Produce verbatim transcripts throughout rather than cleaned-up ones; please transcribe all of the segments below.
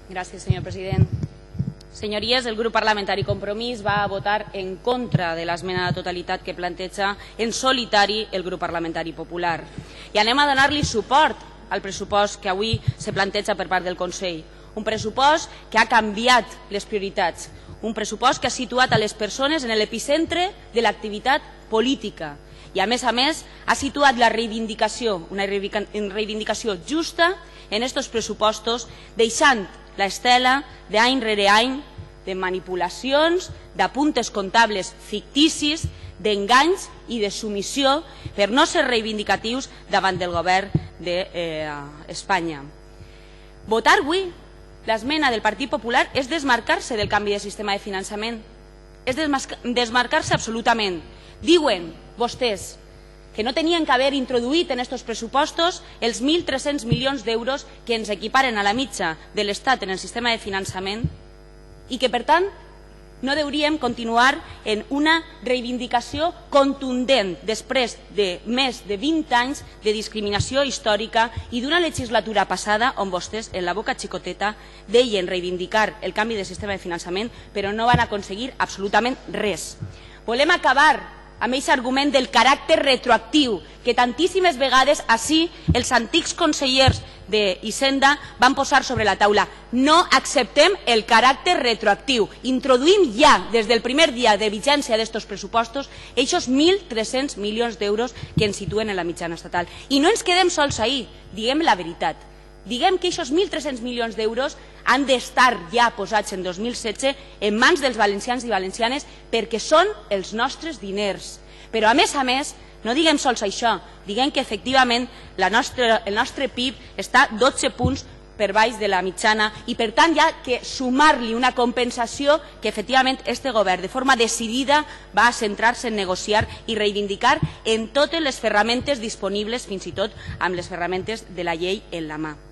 Gràcies, senyor president. Senyories, el grup parlamentari Compromís va votar en contra de l'esmena de totalitat que planteja en solitari el grup parlamentari popular. I anem a donar-li suport al pressupost que avui se planteja per part del Consell. Un pressupost que ha canviat les prioritats. Un pressupost que ha situat a les persones en l'epicentre de l'activitat política. I, a més a més, ha situat la reivindicació, una reivindicació justa en aquests pressupostos, deixant l'estela d'any rere any de manipulacions, d'apuntes comptables ficticis, d'enganys i de submissió per no ser reivindicatius davant del govern d'Espanya. Votar avui l'esmena del Partit Popular és desmarcar-se del canvi de sistema de finançament. És desmarcar-se absolutament. Diuen vostès que no tenien que haver introduït en aquests pressupostos els mil tres-cents milions d'euros que ens equiparen a la mitja de l'Estat en el sistema de finançament i que, per tant, no hauríem continuar en una reivindicació contundent després de més de vint anys de discriminació històrica i d'una legislatura passada on vostès, en la boca xicoteta, deien reivindicar el canvi de sistema de finançament però no van aconseguir absolutament res. Volem acabar amb aquest argument del caràcter retroactiu que tantíssimes vegades així els antics consellers d'Hisenda van posar sobre la taula. No acceptem el caràcter retroactiu. Introduïm ja, des del primer dia de vigència d'aquests pressupostos, aquests mil tres-cents milions d'euros que ens situen en la mitjana estatal. I no ens quedem sols ahí, diguem la veritat. Diguem que aquests mil tres-cents milions d'euros han d'estar ja posats en dos mil setze en mans dels valencians i valencianes perquè són els nostres diners. Però, a més a més, no diguem sols això, diguem que efectivament el nostre P I B està dotze punts per baix de la mitjana i, per tant, hi ha que sumar-li una compensació que, efectivament, este govern, de forma decidida, va centrar-se en negociar i reivindicar en totes les ferramentes disponibles, fins i tot amb les ferramentes de la llei en la mà.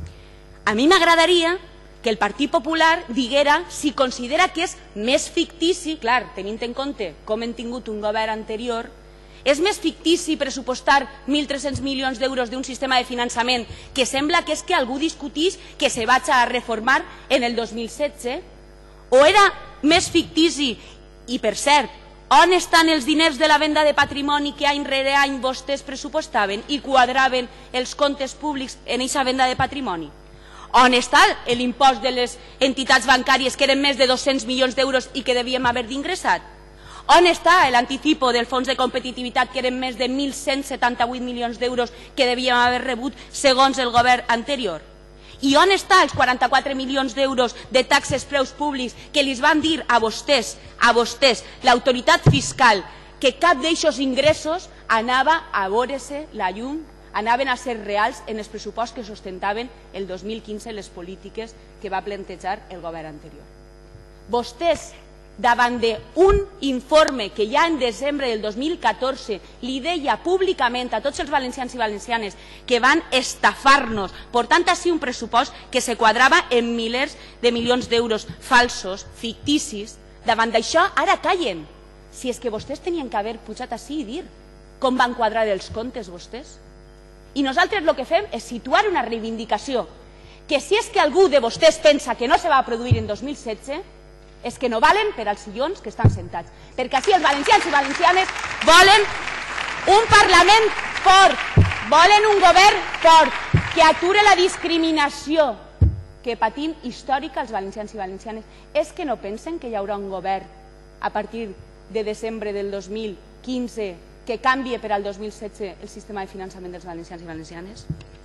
A mi m'agradaria que el Partit Popular diguera si considera que és més fictici, clar, tenint en compte com hem tingut un govern anterior, és més fictici pressupostar mil tres-cents milions d'euros d'un sistema de finançament que sembla que és que algú discutís que se vaig a reformar en el dos mil setze? O era més fictici, i per cert, on estan els diners de la venda de patrimoni que any rere any vostès pressupostaven i quadraven els comptes públics en aquesta venda de patrimoni? On està l'impost de les entitats bancàries que eren més de dos-cents milions d'euros i que devíem haver d'ingressar? On està l'anticipo del fons de competitivitat que eren més de mil cent setanta-vuit milions d'euros que devíem haver rebut segons el govern anterior? I on estan els quaranta-quatre milions d'euros de taxes preus públics que li van dir a vostès, a vostès, l'autoritat fiscal, que cap d'aquests ingressos anava a veure-se la llum, anaven a ser reals en els pressuposts que sustentaven el dos mil quinze les polítiques que va plantejar el govern anterior. Vostès, davant d'un informe que ja en desembre del dos mil catorze li deia públicament a tots els valencians i valencianes que van estafar-nos, portant així un pressupost que se quadrava en milers de milions d'euros falsos, ficticis, davant d'això ara callen. Si és que vostès tenien que haver pujat així i dir com van quadrar els comptes vostès. I nosaltres el que fem és situar una reivindicació que si és que algú de vostès pensa que no se va produir en dos mil setze és que no valen per als sillons que estan sentats. Perquè així els valencians i valencianes volen un Parlament fort, volen un govern fort, que ature la discriminació que patim històrica els valencians i valencianes. És que no pensen que hi haurà un govern a partir de desembre del dos mil quinze que canvie per al dos mil setze el sistema de finançament dels valencians i valencianes?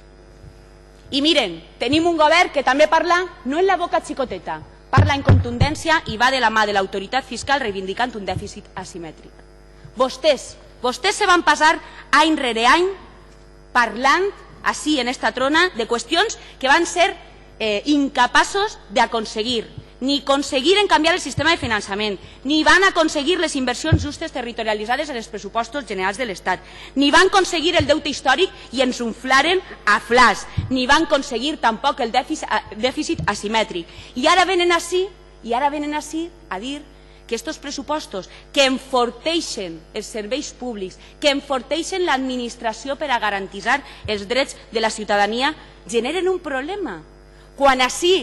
I miren, tenim un govern que també parla no en la boca xicoteta, parla en contundència i va de la mà de l'autoritat fiscal reivindicant un dèficit asimètric. Vostès, vostès se van passar any rere any parlant, així en esta trona, de qüestions que van ser eh, incapaços d'aconseguir. Ni aconseguiren canviar el sistema de finançament, ni van aconseguir les inversions justes territorialitzades en els pressupostos generals de l'Estat, ni van aconseguir el deute històric i ens inflaren a flash, ni van aconseguir tampoc el dèficit asimètric. I ara venen així, i ara venen així a dir que aquests pressupostos que enforteixen els serveis públics, que enforteixen l'administració per a garantir els drets de la ciutadania, generen un problema. Quan així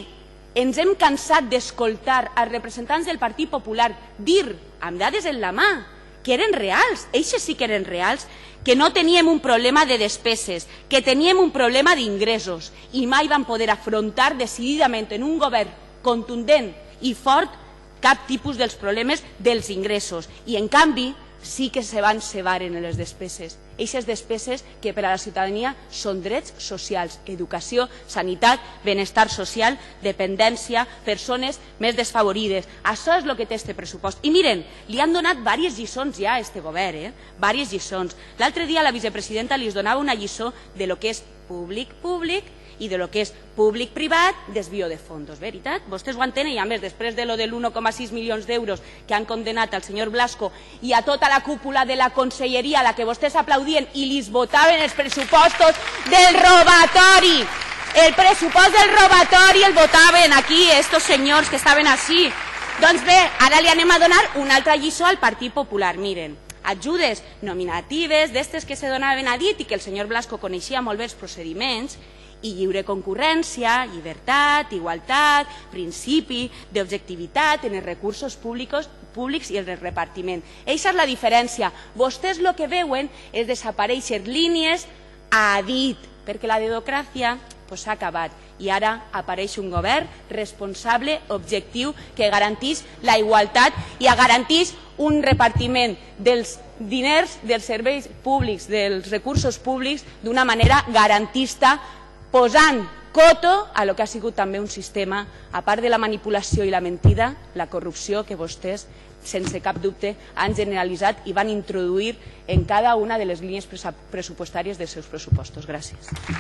ens hem cansat d'escoltar als representants del Partit Popular dir, amb dades en la mà, que eren reals, eixes sí que eren reals, que no teníem un problema de despeses, que teníem un problema d'ingressos i mai van poder afrontar decididament en un govern contundent i fort cap tipus dels problemes dels ingressos. I en canvi sí que se van cebar en les despeses. Eixes despeses que per a la ciutadania són drets socials, educació, sanitat, benestar social, dependència, persones més desfavorides. Això és el que té este pressupost. I miren, li han donat diverses lliçons ja a este govern, eh? Diverses lliçons. L'altre dia la vicepresidenta li donava una lliçó de lo que és públic-públic i de lo que és públic-privat, desvio de fondos, veritat? Vostès ho entenen i a més, després de lo del un coma sis milions d'euros que han condenat al senyor Blasco i a tota la cúpula de la conselleria a la que vostès aplaudien i li votaven els pressupostos del robatori. El pressupost del robatori el votaven aquí, estos senyors que estaven així. Doncs bé, ara li anem a donar una altra lliçó al Partit Popular. Miren, ajudes nominatives, d'estes que se donaven a dit i que el senyor Blasco coneixia molt bé els procediments, i lliure concurrència, llibertat, igualtat, principi d'objectivitat en els recursos públics, públics i el repartiment. Eixa és la diferència. Vostès el que veuen és desaparèixer línies a dit, perquè la dedocràcia s'ha acabat i ara apareix un govern responsable, objectiu, que garantís la igualtat i garantís un repartiment dels diners, dels serveis públics, dels recursos públics d'una manera garantista, posant coto a lo que ha sigut també un sistema, a part de la manipulació i la mentida, la corrupció que vostès, sense cap dubte, han generalitzat i van introduir en cada una de les línies pressupostàries dels seus pressupostos. Gràcies.